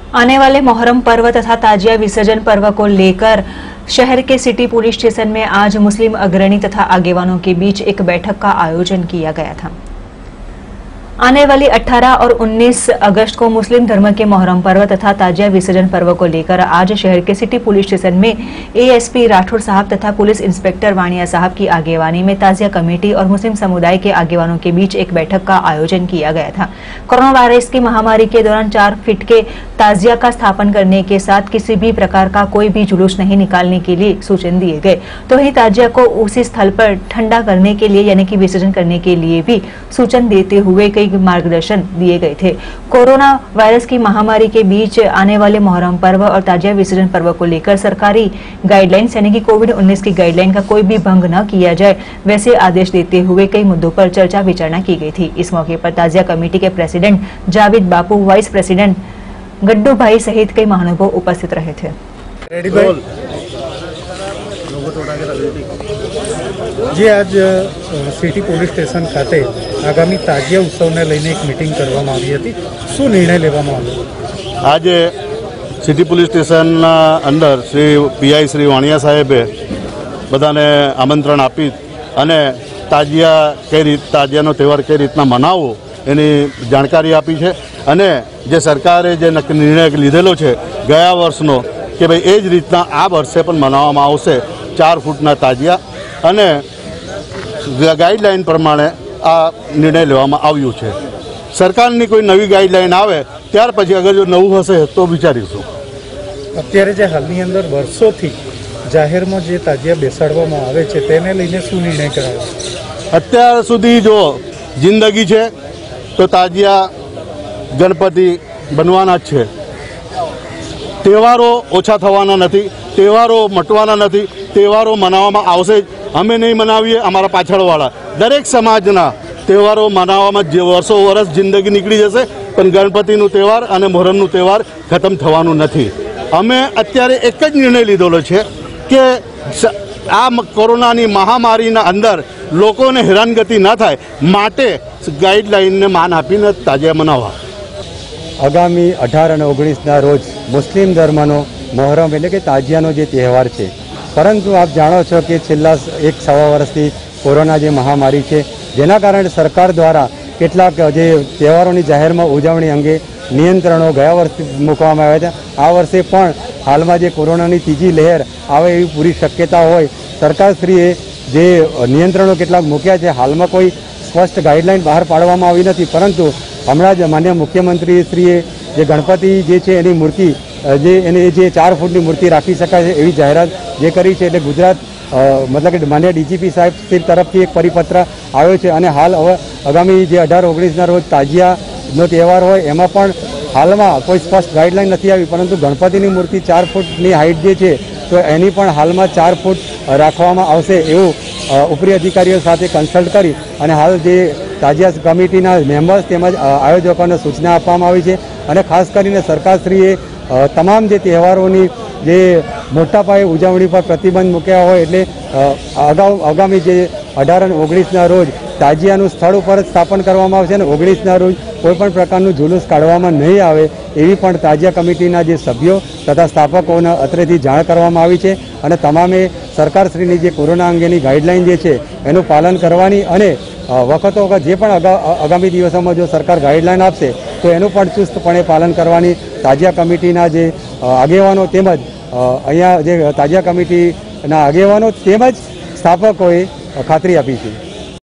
आने वाले मोहर्रम पर्व तथा ताजिया विसर्जन पर्व को लेकर शहर के सिटी पुलिस स्टेशन में आज मुस्लिम अग्रणी तथा आगेवानों के बीच एक बैठक का आयोजन किया गया था। आने वाली 18 और 19 अगस्त को मुस्लिम धर्म के मोहर्रम पर्व तथा ताजिया विसर्जन पर्व को लेकर आज शहर के सिटी पुलिस स्टेशन में एएसपी राठौर साहब तथा पुलिस इंस्पेक्टर वाणिया साहब की आगेवानी में ताजिया कमेटी और मुस्लिम समुदाय के आगेवानों के बीच एक बैठक का आयोजन किया गया था। कोरोना वायरस की महामारी के दौरान 4 फीट के ताजिया का स्थापन करने के साथ किसी भी प्रकार का कोई भी जुलूस नहीं निकालने के लिए सूचन दिए गए, तो वहीं ताजिया को उसी स्थल पर ठंडा करने के लिए यानी कि विसर्जन करने के लिए भी सूचन देते हुए कई मार्गदर्शन दिए गए थे। कोरोना वायरस की महामारी के बीच आने वाले मोहर्रम पर्व और ताजिया विसर्जन पर्व को लेकर सरकारी गाइडलाइंस यानी कि कोविड-19 की गाइडलाइन का कोई भी भंग न किया जाए, वैसे आदेश देते हुए कई मुद्दों पर चर्चा विचारणा की गई थी। इस मौके पर ताजिया कमेटी के president Javed Bapu, vice president Gaddu भाई सहित कई महानुभाव उपस्थित रहे थे। जी, आज सिटी पोलीस स्टेशन खाते आगामी ताजिया उत्सव ने लईने एक मीटिंग करवामां आवी हती। शुं निर्णय लेवामां आव्यो? आज सिटी पोलीस स्टेशन अंदर श्री पीआई श्री वाणिया साहेबे बधाने आमंत्रण आपी अने ताजियानो तहेवार कई रीतना मनाववो एनी जाणकारी आपी छे अने जे सरकारे जे निर्णय लीधेलो छे गया वर्षनो के भाई एज रीतना आ वर्षे पण मनाववामां आवशे 4 फूटना ताजिया अने गाइडलाइन प्रमाणे आ निर्णय लेवामां आव्यो छे। सरकारनी कोई नवी गाइडलाइन आवे त्यार पछी अगर जो नवुं हशे तो विचारीशुं। अत्यारे जे हालनी अंदर वर्षोथी जाहेरमां जे ताजिया बेसाडवामां आवे छे तेने लईने शुं निर्णय करायो? अत्यार सुधी जो जिंदगी छे तो ताजिया गणपति बनवाना ज छे। तहेवारो ओछा थवाना नथी, तहेवारो मटवाना नथी, तहेवारो मनाववामां आवशे। अमे नहीं मनावीए, अमारा पाछळवाळा दरेक समाजना तहेवारो मनाववामां जे वर्षो वर्ष जिंदगी निकળી जशे, पण गणपतिनो तहेवार अने मोहर्रमनो तहेवार खत्म थवानो नथी। अमे अत्यारे एक ज निर्णय लीधेलो छे के आ कोरोनानी महामारीना अंदर लोकोने हैरानगति न थाय माटे गाइडलाइनने मान आपीने ताजिया मनाववा। आगामी 18 અને 19 रोज मुस्लिम धर्मनो मोहर्रम એટલે કે તાજિયાનો જે તહેવાર છે, પરંતુ આપ જાણો છો કે છેલ્લા 1-1.5 વર્ષથી કોરોના જે મહામારી છે જેના કારણે સરકાર દ્વારા કેટલાક જે તહેવારોની જાહેરમાં ઉજવણી અંગે નિયંત્રણો ગયા વર્ષે મૂકવામાં આવ્યા હતા। આ વર્ષે પણ હાલમાં જે કોરોનાની ત્રીજી લહેર આવે એવી પૂરી શક્યતા હોય, સરકારશ્રીએ જે નિયંત્રણો કેટલાક મૂક્યા છે, હાલમાં કોઈ સ્પષ્ટ ગાઈડલાઈન બહાર પાડવામાં આવી નથી, પરંતુ હમણાં જ માન્ય મુખ્યમંત્રીશ્રીએ જે ગણપતિ જે છે એની મૂર્તિ જે 4 ફૂટની મૂર્તિ રાખી શકાય છે એવી જાહેરાત જે કરી છે, એટલે ગુજરાત મતલબ કે માન્ય ડીજીપી સાહેબ તરફથી એક પરિપત્ર આવ્યો છે અને હાલ હવે આગામી જે 18-19ના રોજ તાજિયાનો તહેવાર હોય એમાં પણ હાલમાં કોઈ સ્પષ્ટ ગાઈડલાઈન નથી આવી, પરંતુ ગણપતિની મૂર્તિ 4 ફૂટની હાઈટ જે છે તો એની પણ હાલમાં 4 ફૂટ રાખવામાં આવશે એવું ઉપરી અધિકારીઓ સાથે કન્સલ્ટ કરી અને હાલ જે તાજિયા કમિટીના મેમ્બર્સ તેમજ આયોજકોને સૂચના આપવામાં આવી છે અને ખાસ કરીને સરકારશ્રીએ તમામ જે તહેવારોની જે મોટા પાયે ઉજવણી પર પ્રતિબંધ મૂક્યા હોય એટલે આગામી જે 18 અને 19ના રોજ તાજિયાનું સ્થળ ઉપર જ સ્થાપન કરવામાં આવશે અને 19ના રોજ કોઈપણ પ્રકારનું જુલુસ કાઢવામાં નહીં આવે એવી પણ તાજિયા કમિટીના જે સભ્યો તથા સ્થાપકોને અત્રેથી જાણ કરવામાં આવી છે અને તમામે સરકારશ્રીની જે કોરોના અંગેની ગાઈડલાઈન જે છે એનું પાલન કરવાની અને વખતો વખત જે પણ આગામી દિવસોમાં જો સરકાર ગાઈડલાઈન આપશે તો એનું પણ ચુસ્તપણે પાલન કરવાની તાજિયા કમિટીના જે આગેવાનો તેમજ અહીંયા જે તાજિયા કમિટીના આગેવાનો તેમજ સ્થાપકોએ ખાતરી આપી છે।